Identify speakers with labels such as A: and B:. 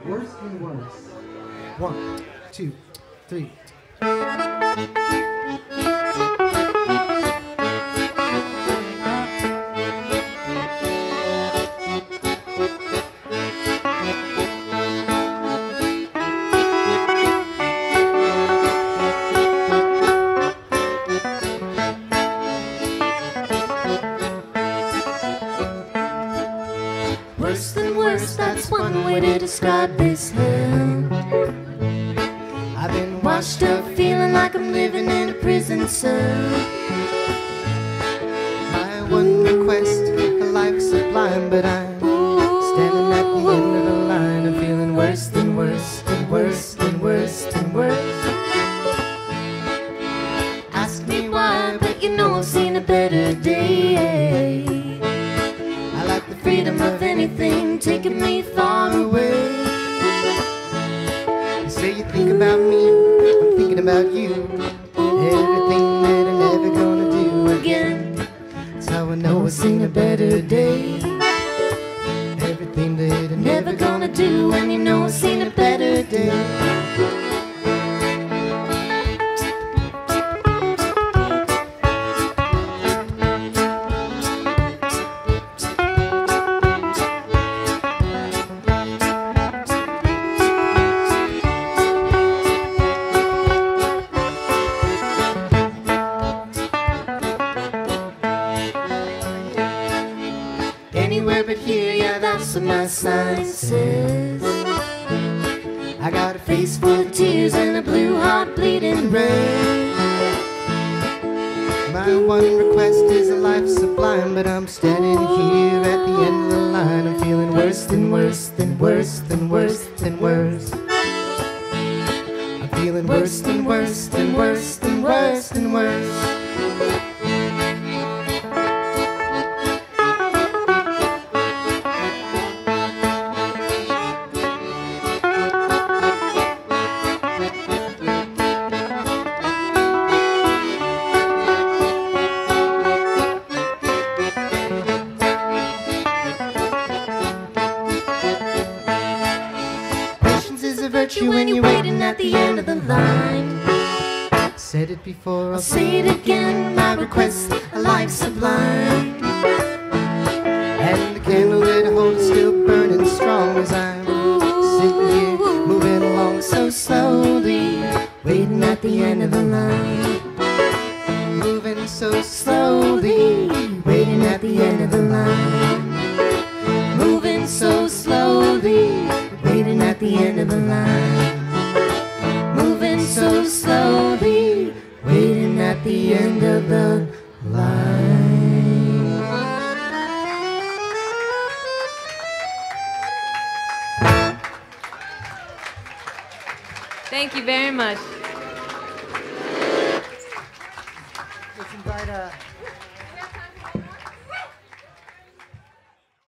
A: Worse and worse. 1, 2, 3.
B: Worse than worse, that's one way to describe this hell. I've been washed up feeling like I'm living in a prison cell.
A: My one request, a life sublime, but I'm standing at the end of the line. I'm feeling worse than worse, and worse than worse than worse.
B: Ask me why, but you know I've seen a better day. I like the freedom of anything taking me far away.
A: You say you think about me, I'm thinking about you. Everything that I'm never gonna do again. That's how I know I've seen a better day. Everything that I'm
B: Never gonna do, and you know I've seen a better day. Anywhere but here, yeah, that's what my sign says. I got a face full of tears and a blue heart bleeding red.
A: My one request is a life sublime, but I'm standing here at the end of the line. I'm feeling worse than worse than worse than worse than worse. I'm feeling worse than worse than worse than worse than worse.
B: Virtue when you're waiting at the end of the line.
A: Said it before,
B: I'll say it again, my request, a life sublime.
A: And the candle that I hold is still burning strong as I'm sitting here, moving along so slowly,
B: waiting at the end of the line.
A: Moving so slowly,
B: waiting at the end of the line. Moving so slowly, waiting at the end of the line. Moving so slowly, waiting at the end of the line.
C: Thank you very much.
A: Let's invite